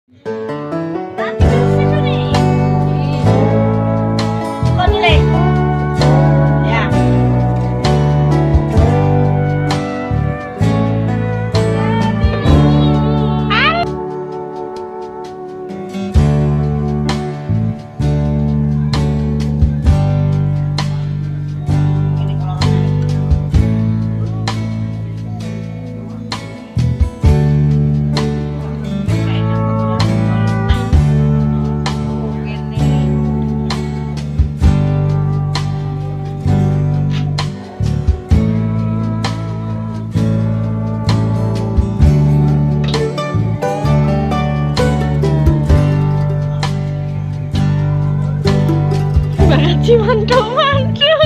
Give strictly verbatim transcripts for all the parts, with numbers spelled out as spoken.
Mantu-mantu.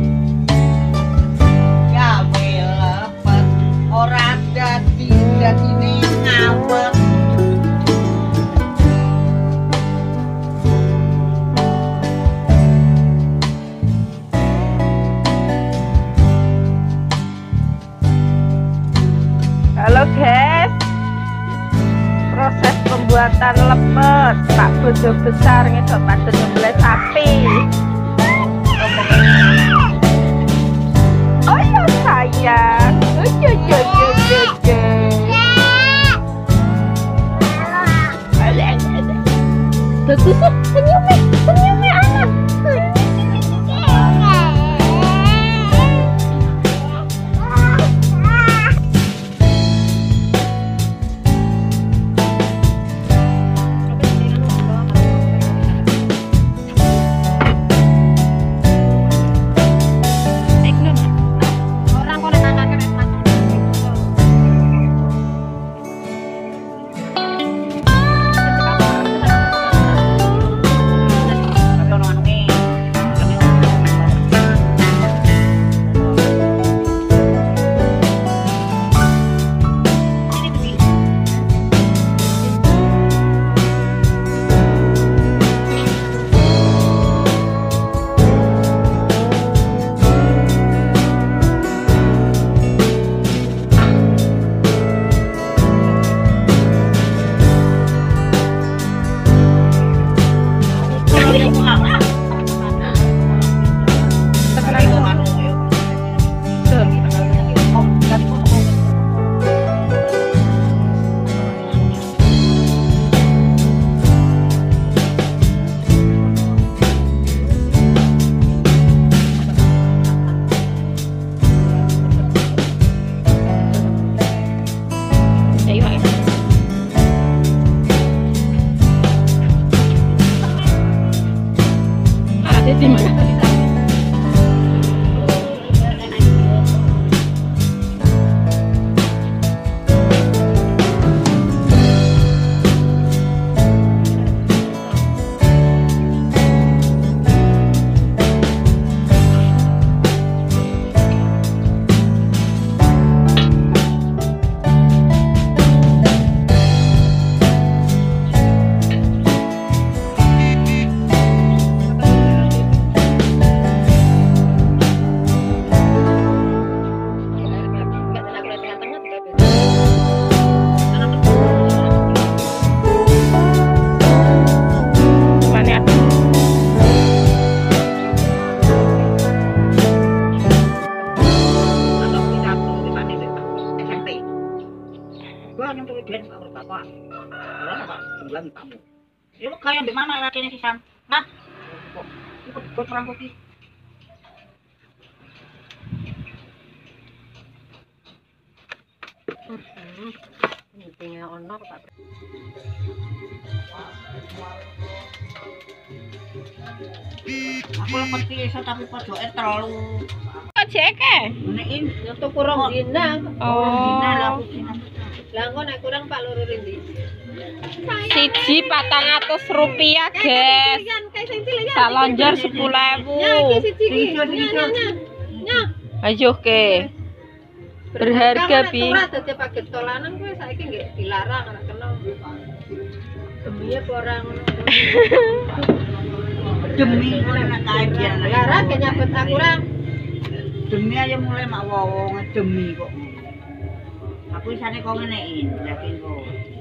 Ya melepet orang dadi dadine ngawek. Halo guys, proses pembuatan lepet Pak Bojo besar ngedok pada nyembelih sapi. Oh ya sayang, oh ya ya ya ya ya. Bagus ya, senyumnya, senyumnya anak. Di mana? Itu kayak di mana latihannya sih, Sam? Nah, ikut ikut orang putih. Ini tinggal honor Pak. Aku lepet iso tapi pojoke terlalu Jeke. nekin Itu kurang dina. Oh. dina lah aku dina. Lah engko nek kurang Pak loro rendi. Siji patang atus rupiah guys. Tak lonjor sepuluh ewu. Ayo ke. Berharga bi. Ora dadi paket tolanan kowe saiki nggih dilarang ora kena. Demi orang Demi mulai nak kae biar larang ge nyabet aku ora. Demi aja mulai mak wong demi kok. Aku isane kok ngenekin, yakin kok.